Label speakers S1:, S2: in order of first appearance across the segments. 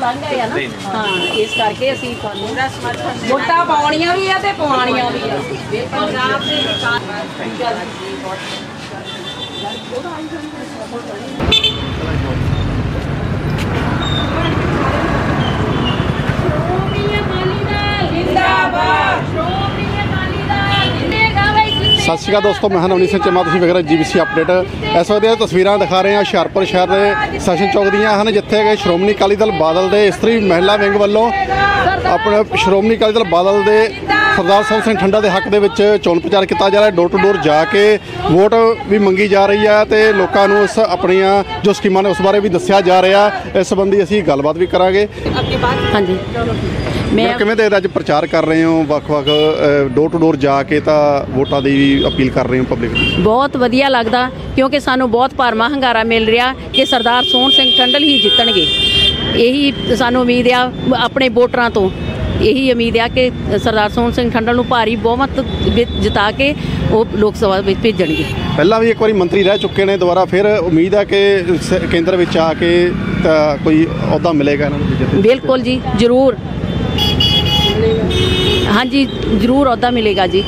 S1: ਲੰਘ ਗਏ ਆ ਨਾ। ਹਾਂ, ਇਸ ਕਰਕੇ ਅਸੀਂ ਤੁਹਾਨੂੰ ਵੋਟਾਂ ਪਾਉਣੀਆਂ ਵੀ ਆ ਤੇ ਪਵਾਉਣੀਆਂ ਵੀ ਆ। ਪੰਜਾਬ ਦੇ
S2: सत श्री अकाल दोस्तों, मैं नवनीत सिंह चीमा, तुसीं वेख रहे GBC अपडेट। इस वक्त तस्वीरां दिखा रहे हैं हुशियारपुर शहर के सैशन चौक दियां हैं, जिथे कि श्रोमणी अकाली दल बादल के इस्त्री महिला विंग वालों अपने श्रोमणी अकाली दल बादल के सरदार सोहन सिंह ठंडा के हक के चोण प्रचार किया जा रहा है। डोर टू डोर जाके वोट भी मंगी जा रही है तो लोगों को इस अपनिया जो स्कीमां ने उस बारे भी दस्सिया जा रहा है। इस संबंधी असीं गलबात भी करांगे।
S1: हाँ जी,
S2: मैं किवें देखदे अज प्रचार कर रहे हो, ਵੱਖ-ਵੱਖ डोर टू डोर जाके तो वोटां दी अपील कर रहे हो पब्लिक ਨੂੰ?
S1: बहुत वधिया लगदा, क्योंकि सानू बहुत भरवा हंगारा मिल रहा कि सरदार सोहन सिंह ठंडल ही जितणगे। यही सानू उम्मीद आ अपने वोटरां तो, यही उम्मीद है कि सरदार सोहन सिंह ठंडल नूं भारी बहुमत जिता के वो लोक सभा में भेजणगे।
S2: पहला भी एक बार मंत्री रह चुके हैं, दोबारा फिर उम्मीद है कि केंद्र में आके कोई अहुदा मिलेगा इन्हां?
S1: बिल्कुल जी, जरूर। हाँ जी, जरूर अहुदा मिलेगा जी।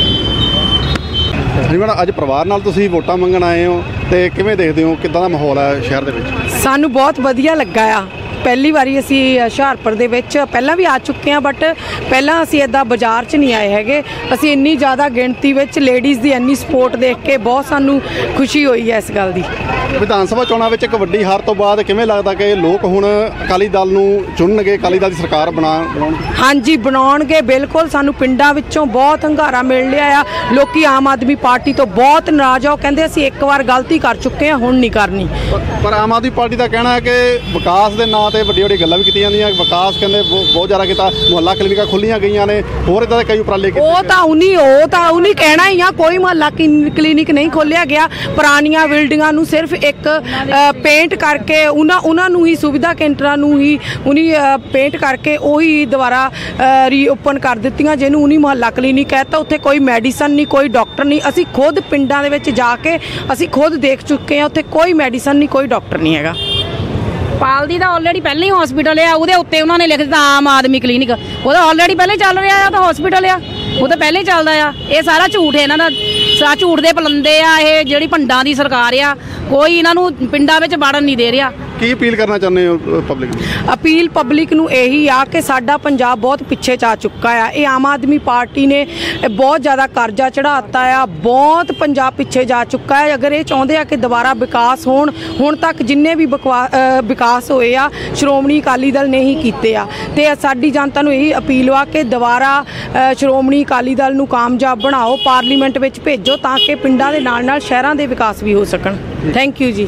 S2: जी मैडम, अज परिवार नाल तुसीं वोटां मंगण आए हो तो किवें देखदे हो, किद्दां दा माहौल है शहर दे विच?
S3: सानू बहुत वधिया लगा आ। पहली बारी असी हुशियारपुर दे विच पहला भी आ चुके हैं, बट पहला असी इदा बाजार च नहीं आए हैगे। असी इन्नी ज़्यादा गिणती विच लेडीज़ की इन्नी सपोर्ट देख के बहुत सानू खुशी हुई है इस गल दी।
S2: विधान सभा चोणां विच एक वड्डी हार तो बाद किवें लगदा कि लोग हुण अकाली दल नूं चुनणगे, अकाली दल दी सरकार बनाउणगे?
S3: हाँ जी, बनाउणगे बिल्कुल। सानू पिंडां विचों बहुत हंगारा मिल रहा आ। लोकी आम आदमी पार्टी तो बहुत नाराज़ आ, कहंदे असी एक बार गलती कर चुके हैं, हुण नहीं करनी।
S2: पर आम आदमी पार्टी का कहना है कि विकास के नाँ ते वड्डी वड्डी गल्लां भी कीतियां जांदियां। विकास कहंदे बहुत ज़्यादा कीता, मुहल्ला क्लिनिकां खुल्लियां गईयां ने, होर इदां दे कई उपराले कीते।
S3: ਉਹ ਤਾਂ ਉਨੀ ਕਹਿਣਾ ਹੀ ਆ, ਕੋਈ ਮੁਹੱਲਾ ਕਲੀਨਿਕ ਨਹੀਂ ਖੋਲਿਆ ਗਿਆ। ਪੁਰਾਣੀਆਂ ਬਿਲਡਿੰਗਾਂ ਨੂੰ ਸਿਰਫ ਇੱਕ ਪੇਂਟ ਕਰਕੇ ਉਹਨਾਂ ਨੂੰ ਹੀ ਸੁਵਿਧਾ ਕੇਂਦਰਾਂ ਨੂੰ ਹੀ ਉਨੀ ਪੇਂਟ ਕਰਕੇ ਉਹੀ ਦੁਬਾਰਾ ਰੀਓਪਨ ਕਰ ਦਿੱਤੀਆਂ, ਜਿਹਨੂੰ ਉਨੀ ਮੁਹੱਲਾ ਕਲੀਨਿਕ ਕਹਿਤਾ। ਉੱਥੇ ਕੋਈ ਮੈਡੀਸਨ ਨਹੀਂ, ਕੋਈ ਡਾਕਟਰ ਨਹੀਂ। ਅਸੀਂ ਖੁਦ ਪਿੰਡਾਂ ਦੇ ਵਿੱਚ ਜਾ ਕੇ ਅਸੀਂ ਖੁਦ ਦੇਖ ਚੁੱਕੇ ਹਾਂ, ਉੱਥੇ ਕੋਈ ਮੈਡੀਸਨ ਨਹੀਂ, ਕੋਈ ਡਾਕਟਰ ਨਹੀਂ ਹੈਗਾ।
S1: पाल दी तो ऑलरेडी पहले ही हॉस्पिटल है, ਉਹਦੇ ਉੱਤੇ ਉਹਨਾਂ ਨੇ ਲਿਖ ਦਿੱਤਾ ਆਮ ਆਦਮੀ ਕਲੀਨਿਕ। ਉਹਦਾ ਆਲਰੇਡੀ ਪਹਿਲੇ ਚੱਲ ਰਿਹਾ ਆ, ਤਾਂ ਹਸਪੀਟਲ ਆ, ਉਹ ਤਾਂ ਪਹਿਲੇ ਹੀ ਚੱਲਦਾ ਆ। ਇਹ ਸਾਰਾ ਝੂਠ ਹੈ ਇਹਨਾਂ ਦਾ, ਸਾਰਾ ਝੂਠ ਦੇ ਪਲੰਦੇ ਆ। ਇਹ ਜਿਹੜੀ ਭੰਡਾਂ ਦੀ ਸਰਕਾਰ ਆ, ਕੋਈ ਇਹਨਾਂ ਨੂੰ ਪਿੰਡਾਂ ਵਿੱਚ ਵੜਨ ਨਹੀਂ ਦੇ ਰਿਹਾ।
S2: ਕੀ ਅਪੀਲ ਕਰਨਾ ਚਾਹੁੰਦੇ ਹੋ ਪਬਲਿਕ ਨੂੰ?
S3: ਅਪੀਲ ਪਬਲਿਕ ਨੂੰ ਇਹੀ ਆ ਕਿ ਸਾਡਾ ਪੰਜਾਬ ਬਹੁਤ ਪਿੱਛੇ ਜਾ ਚੁੱਕਾ ਆ। ਇਹ ਆਮ ਆਦਮੀ ਪਾਰਟੀ ਨੇ ਬਹੁਤ ਜ਼ਿਆਦਾ ਕਰਜ਼ਾ ਚੜਾਤਾ ਆ, ਬਹੁਤ ਪੰਜਾਬ ਪਿੱਛੇ ਜਾ ਚੁੱਕਾ ਹੈ। ਅਗਰ ਇਹ ਚਾਹੁੰਦੇ ਆ ਕਿ ਦੁਬਾਰਾ ਵਿਕਾਸ ਹੋਣ, ਹੁਣ ਤੱਕ ਜਿੰਨੇ ਵੀ ਵਿਕਾਸ ਹੋਏ ਆ ਸ਼੍ਰੋਮਣੀ ਅਕਾਲੀ ਦਲ ਨੇ ਹੀ ਕੀਤੇ ਆ। ਤੇ ਸਾਡੀ ਜਨਤਾ ਨੂੰ ਇਹੀ ਅਪੀਲ ਆ ਕਿ ਦੁਬਾਰਾ ਸ਼੍ਰੋਮਣੀ ਅਕਾਲੀ ਦਲ ਨੂੰ ਕਾਮਯਾਬ ਬਣਾਓ, ਪਾਰਲੀਮੈਂਟ ਵਿੱਚ ਭੇਜੋ, ਤਾਂ ਕਿ ਪਿੰਡਾਂ ਦੇ ਨਾਲ ਨਾਲ ਸ਼ਹਿਰਾਂ ਦੇ ਵਿਕਾਸ ਵੀ ਹੋ ਸਕਣ। ਥੈਂਕ ਯੂ ਜੀ।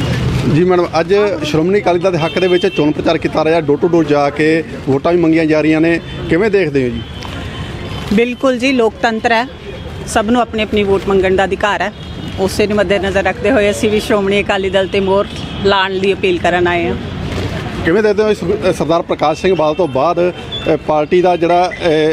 S2: जी मैडम, अज श्रोमणी अकाली दल के हक के चोण प्रचार किया रहा, डोर टू डोर जाके वोटां भी मंगियां जा रही ने, किवें देखदे हो जी?
S4: बिल्कुल जी, लोकतंत्र है, सब नूं अपनी अपनी वोट मंगण दा अधिकार है। उसे नूं मद्देनज़र रखते हुए असीं भी श्रोमणी अकाली दल ते मोहर लाण दी अपील करन आए हैं।
S2: किवें देखदे हो सरदार प्रकाश सिंह बादल तो बाद पार्टी का जिहड़ा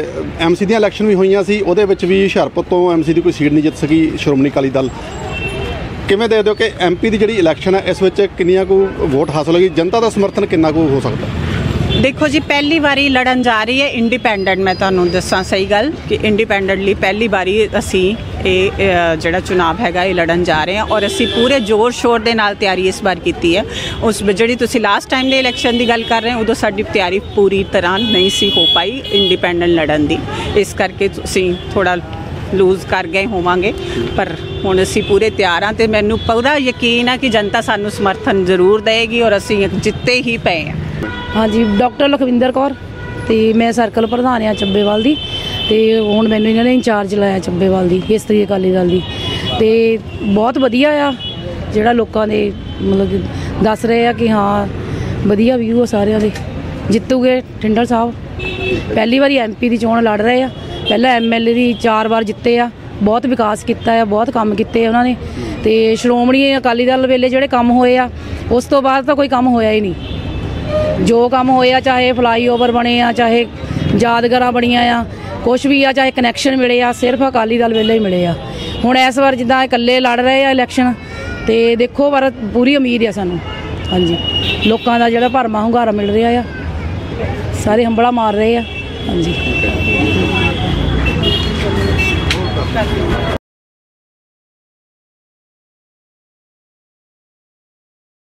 S2: MC दी इलैक्शन भी होईयां सी, उहदे विच भी हुशियारपुर तो MC दी कोई सीट नहीं जित सकी श्रोमणी अकाली दल। किवें देखदे हो कि MP की जिहड़ी इलैक्शन है, इस विच किन्नियां को वोट हासिल होगी, जनता का समर्थन किन्ना को हो सकता?
S4: देखो जी, पहली बारी लड़न जा रही है इंडिपेंडेंट। मैं तुहानूं दस्सां सही गल कि इंडिपेंडेंटली पहली बारी असी जिहड़ा चुनाव हैगा ये लड़न जा रहे हैं, और असी पूरे जोर शोर दे नाल तैयारी इस बार की है। उस जिहड़ी तुसीं लास्ट टाइम दे इलैक्शन की गल कर रहे हैं, उदों साडी तैयारी पूरी तरह नहीं सी हो पाई इंडिपेंडेंट लड़न की, इस करके असीं थोड़ा लूज कर गए होवांगे। पर हुण असीं पूरे तैयार हाँ, तो मैनूं पूरा यकीन है कि जनता सानूं समर्थन जरूर देगी और असीं जित्ते ही पे हैं।
S1: हाँ जी, डॉक्टर लखविंदर कौर, तो मैं सर्कल प्रधान हाँ ਚੱਬੇਵਾਲ ਦੀ, तो हुण मैनूं इन्हां ने इंचार्ज लाया ਚੱਬੇਵਾਲ ਦੀ इस्त्री अकाली दल ਦੀ। तो बहुत वधिया आ, जिहड़ा लोकां दे मतलब दस रहे आ कि हाँ वधिया व्यू आ सारिਆਂ ਦੇ। जितूगे ठिंडल साहब, पहली बारी MP ਦੀ ਚੋਣ लड़ रहे आ, पहला MLA ਦੀ 4 ਵਾਰ ਜਿੱਤੇ ਆ, बहुत विकास किया है, बहुत काम किए उन्होंने। तो श्रोमणी अकाली दल वेले जोड़े काम होए आ, उस तो बाद तो कोई काम होया ही नहीं। जो काम होया, चाहे फ्लाईओवर बने आ, चाहे यादगारां बनिया आ, कुछ भी आ, चाहे कनैक्शन मिले आ, सिर्फ अकाली दल वेले ही मिले आ। हुण इस बार जिद्दां इकल्ले लड़ रहे आ इलैक्शन, तो देखो पर पूरी उम्मीद है सानूं। हाँ जी, लोगों का जिहड़ा भरमां हुंगारा मिल रहा है, ਸਾਰੇ ਹੰਬਲਾ ਮਾਰ ਰਹੇ ਆ। ਹਾਂਜੀ।